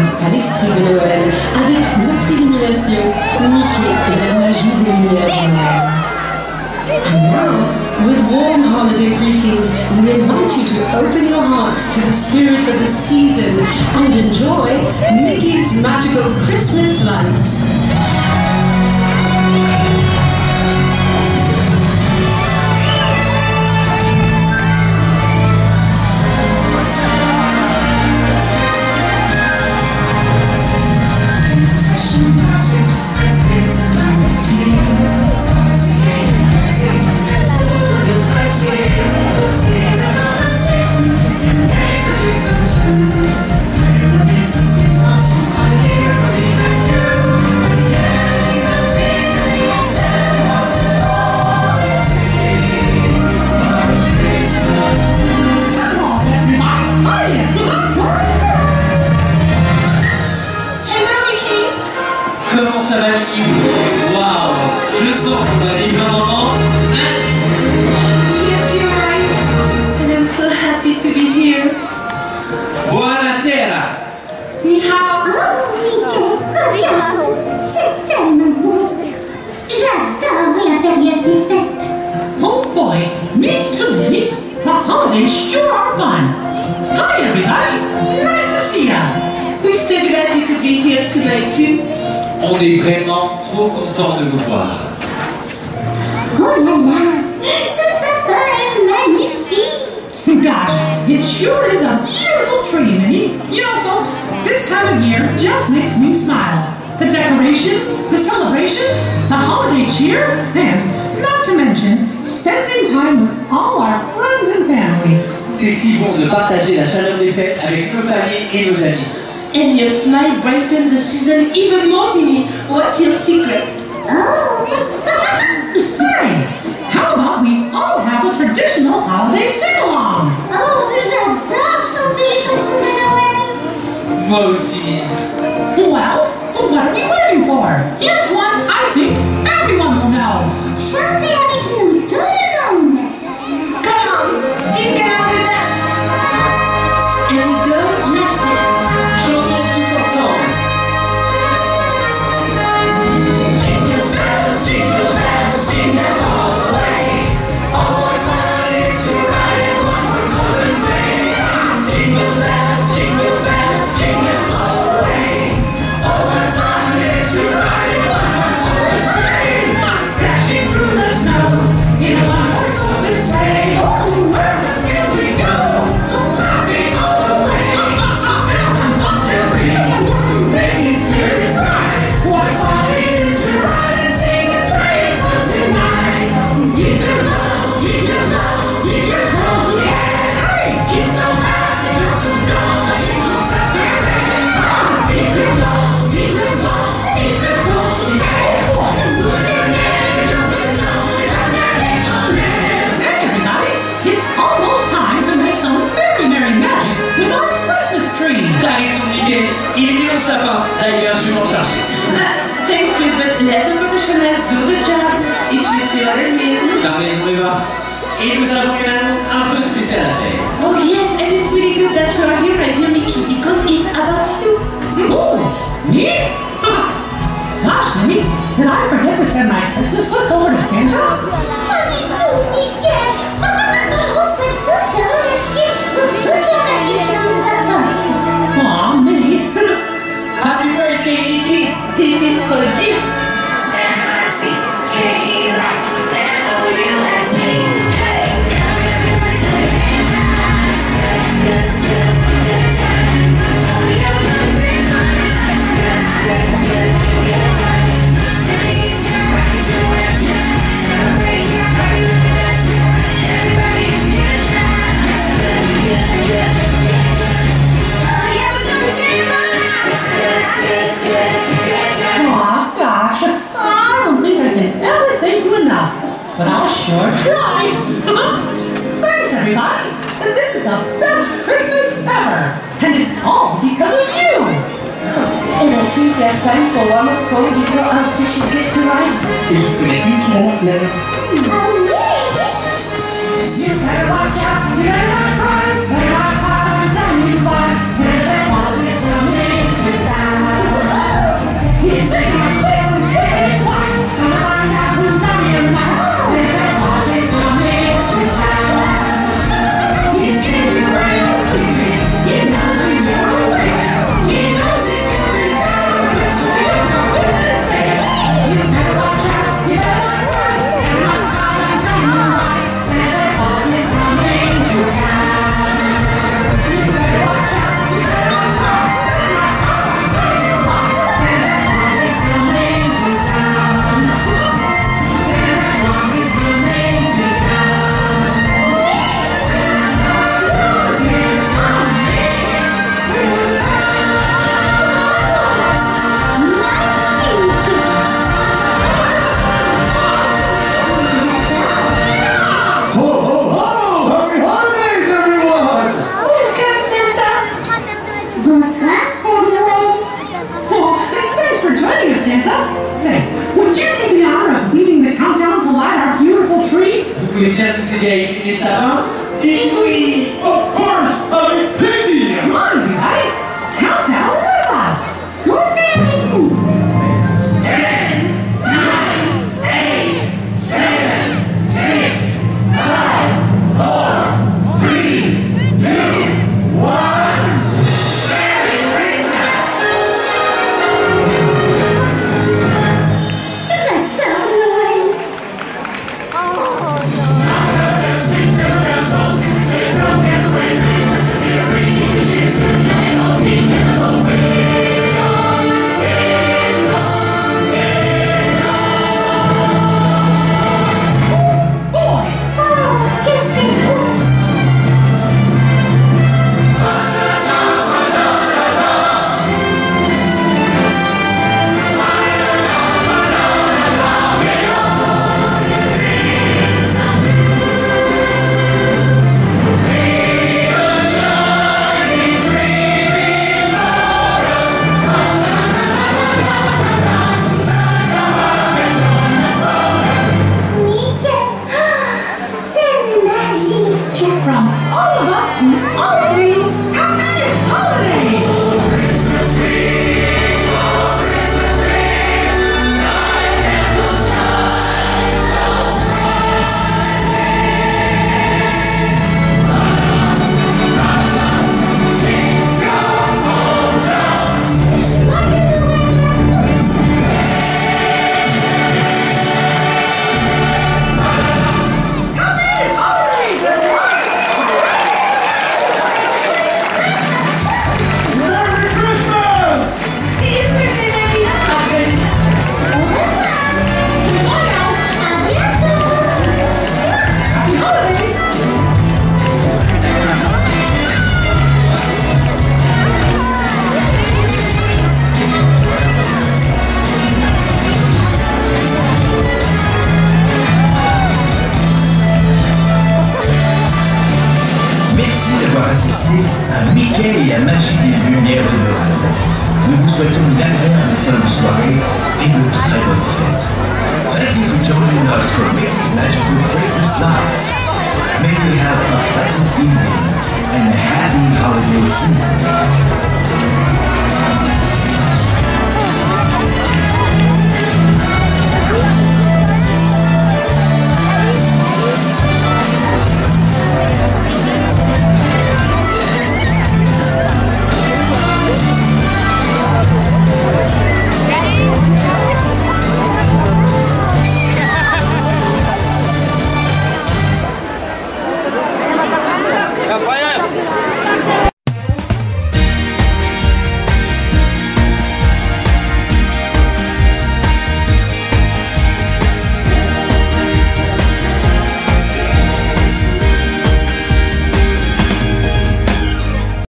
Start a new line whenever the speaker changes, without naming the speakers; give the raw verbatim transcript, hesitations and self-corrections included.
à l'esprit de Noël avec notre illumination Mickey et la magie des lumières. And now, with warm holiday greetings, we invite you to open your hearts to the spirit of the season and enjoy Mickey's magical Christmas lights.
Comment ça va, Minnie? Waouh, je sens qu'on arrive à un moment magique.
Yes, you're right. And I'm so happy to be here.
Buonasera.
Ni hao.
Oh, Mickey, regarde, c'est tellement beau. J'adore la période des fêtes.
Oh boy, me too, Minnie. The holidays sure are fun. Hi, everybody. Nice to see ya.
We're so glad you could be here tonight too.
On est vraiment trop content de vous voir.
Oh là là, ce sapin est magnifique.
Gosh, it sure is a beautiful tree, Minnie. You know, folks, this time of year just makes me smile. The decorations, the celebrations, the holiday cheer, and not to mention, spending time with all our friends and family.
C'est si bon de partager la chaleur des fêtes avec nos familles et nos amis.
And your smile brightened the season even more, Minnie. What's your secret?
Oh,
Say, how about we all have a traditional holiday sing-along?
oh, j'adore chanter les chansons de Noël.
Moi aussi.
Well, what are we waiting for? Here's one I think everyone will know.
Chantez avec nous, tout le monde.
Come on, sing along with us. And goes like this.
Chantons tous ensemble.
Jingle bells, jingle bells, jingle all the way. Oh, what fun it is to ride in one horse open sleigh. Jingle bells, jingle bells, jingle all the way. Oh, what fun it is to ride in one horse open sleigh. Dashing through the snow in a one horse open sleigh. Over the fields we go, laughing all the way. Bells and fun to ring, making spirits bright. What fun it is to ride and sing a sleigh song tonight. Jingle bells, jingle bells, jingle bells, yeah. It's so fast and it's so strong, jingle step and ring. Jingle bells, jingle bells, jingle bells, yeah. Good and good, good and
Hey everybody, it's almost time to make some very merry magic with our Christmas tree.
T'as raison, Mickey. Il est mis au sapin. D'ailleurs, je vais m'en charger.
Thank you, but let the professional do the job. If you see what I mean.
T'as raison, Eva. Et nous avons une annonce un peu spéciale à faire.
Oh yes, and it's really good that you are here right here, Mickey, because it's about you.
Oh, me? Gosh, Minnie, did I forget to send my Christmas list over to Santa?
Pas du tout, Mickey. On souhaite tous te remercier pour toute la magie que tu nous apportes.
Aw, Minnie.
Happy birthday, Mickey.
This is for you.
Aw, gosh, I don't think I can ever thank you enough, but I'll sure try. Thanks, everybody. And this is the best Christmas ever, and it's all because of you.
And I think there's time for one more song before our special guest arrives.
Et je connais une qui va la plaire.
Ah oui.
You better watch out, you better not cry, better not cry, don't you fight, Santa Claus is coming to
voulez bien nous aider à éliminer ça, hein? Dites-oui!
Of course, avec plaisir.
Come on, everybody. Count down with us.
Montez avec nous.
Ten, nine, eight, seven, six, five, four, three, two, one. Merry Christmas!
J'adore Noël.
Boy,
Oh, que c'est beau. Mickey. Ah, c'est magique.
from all of us to all of you, happy holidays! Happy holidays, everyone!
Merry Christmas!
See you soon, les amis. Au revoir.
Bye now!
À bientôt.
Happy holidays!
Merci d'avoir assisté à Mickey et la magie des lumières de Noël. Nous vous souhaitons une agréable fin de soirée et de très bonnes fêtes. Thank you for joining us for Mickey's Magical Christmas Lights. May you have a pleasant evening and a happy holiday season.